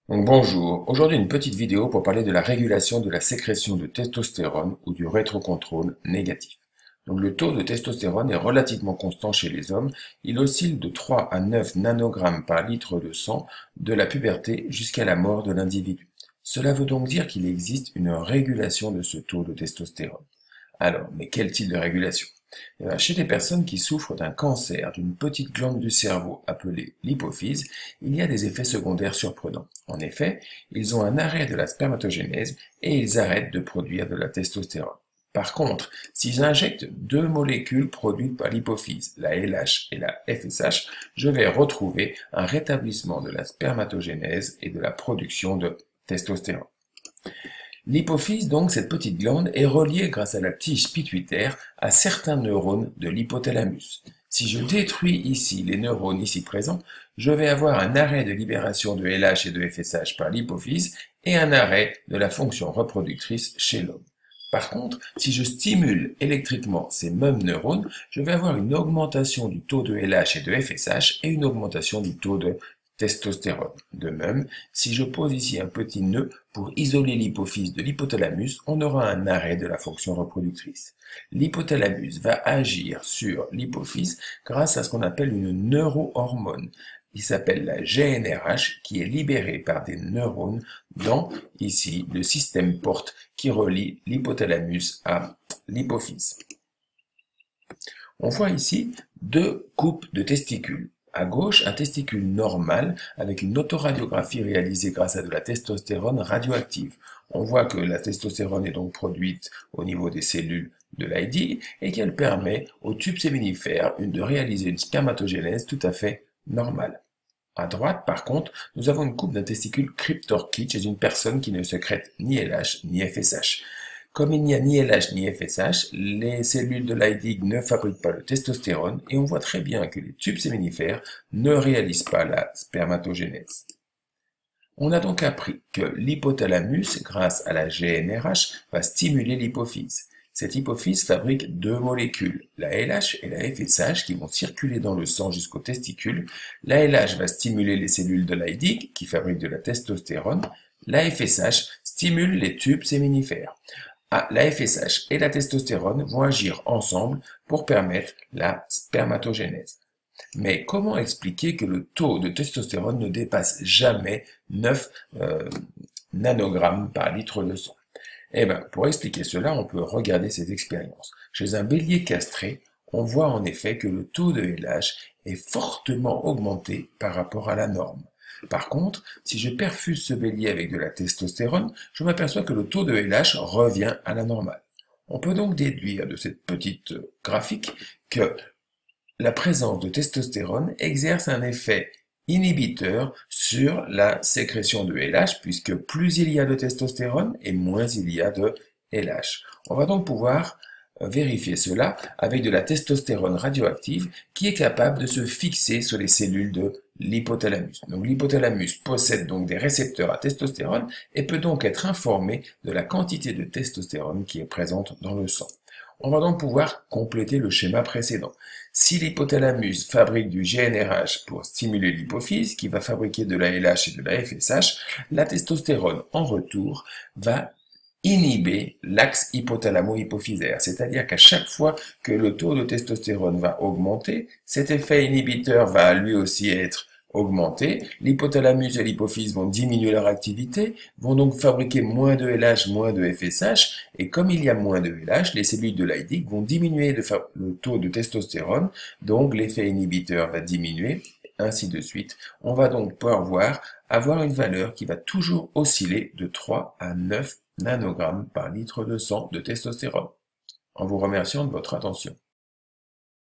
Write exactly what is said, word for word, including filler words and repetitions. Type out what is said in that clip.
Donc bonjour, aujourd'hui une petite vidéo pour parler de la régulation de la sécrétion de testostérone ou du rétrocontrôle négatif. Donc le taux de testostérone est relativement constant chez les hommes, il oscille de trois à neuf nanogrammes par litre de sang de la puberté jusqu'à la mort de l'individu. Cela veut donc dire qu'il existe une régulation de ce taux de testostérone. Alors, mais quel type de régulation? Eh bien, chez les personnes qui souffrent d'un cancer d'une petite glande du cerveau appelée l'hypophyse, il y a des effets secondaires surprenants. En effet, ils ont un arrêt de la spermatogénèse et ils arrêtent de produire de la testostérone. Par contre, s'ils injectent deux molécules produites par l'hypophyse, la L H et la F S H, je vais retrouver un rétablissement de la spermatogénèse et de la production de testostérone. L'hypophyse, donc, cette petite glande, est reliée grâce à la tige pituitaire à certains neurones de l'hypothalamus. Si je détruis ici les neurones ici présents, je vais avoir un arrêt de libération de L H et de F S H par l'hypophyse et un arrêt de la fonction reproductrice chez l'homme. Par contre, si je stimule électriquement ces mêmes neurones, je vais avoir une augmentation du taux de L H et de F S H et une augmentation du taux de testostérone. De même, si je pose ici un petit nœud pour isoler l'hypophyse de l'hypothalamus, on aura un arrêt de la fonction reproductrice. L'hypothalamus va agir sur l'hypophyse grâce à ce qu'on appelle une neurohormone. Il s'appelle la G N R H, qui est libérée par des neurones dans, ici, le système porte qui relie l'hypothalamus à l'hypophyse. On voit ici deux coupes de testicules. À gauche, un testicule normal avec une autoradiographie réalisée grâce à de la testostérone radioactive. On voit que la testostérone est donc produite au niveau des cellules de Leydig et qu'elle permet au tube séminifère de réaliser une spermatogénèse tout à fait normale. À droite, par contre, nous avons une coupe d'un testicule cryptorchide chez une personne qui ne sécrète ni L H ni F S H. Comme il n'y a ni L H ni F S H, les cellules de Leydig ne fabriquent pas le testostérone et on voit très bien que les tubes séminifères ne réalisent pas la spermatogénèse. On a donc appris que l'hypothalamus, grâce à la G N R H, va stimuler l'hypophyse. Cette hypophyse fabrique deux molécules, la L H et la F S H, qui vont circuler dans le sang jusqu'au testicule. La L H va stimuler les cellules de Leydig, qui fabriquent de la testostérone. La F S H stimule les tubes séminifères. Ah, la F S H et la testostérone vont agir ensemble pour permettre la spermatogénèse. Mais comment expliquer que le taux de testostérone ne dépasse jamais neuf euh, nanogrammes par litre de sang? Eh bien, pour expliquer cela, on peut regarder ces expériences. Chez un bélier castré, on voit en effet que le taux de L H est fortement augmenté par rapport à la norme. Par contre, si je perfuse ce bélier avec de la testostérone, je m'aperçois que le taux de L H revient à la normale. On peut donc déduire de cette petite graphique que la présence de testostérone exerce un effet inhibiteur sur la sécrétion de L H, puisque plus il y a de testostérone et moins il y a de L H. On va donc pouvoir vérifier cela avec de la testostérone radioactive qui est capable de se fixer sur les cellules de l'hypothalamus. Donc l'hypothalamus possède donc des récepteurs à testostérone et peut donc être informé de la quantité de testostérone qui est présente dans le sang. On va donc pouvoir compléter le schéma précédent. Si l'hypothalamus fabrique du G N R H pour stimuler l'hypophyse, qui va fabriquer de la L H et de la F S H, la testostérone en retour va inhiber l'axe hypothalamo-hypophysaire, c'est-à-dire qu'à chaque fois que le taux de testostérone va augmenter, cet effet inhibiteur va lui aussi être augmenté, l'hypothalamus et l'hypophyse vont diminuer leur activité, vont donc fabriquer moins de L H, moins de F S H, et comme il y a moins de L H, les cellules de Leydig vont diminuer le taux de testostérone, donc l'effet inhibiteur va diminuer, ainsi de suite. On va donc pouvoir voir avoir une valeur qui va toujours osciller de trois à neuf nanogrammes par litre de sang de testostérone. En vous remerciant de votre attention.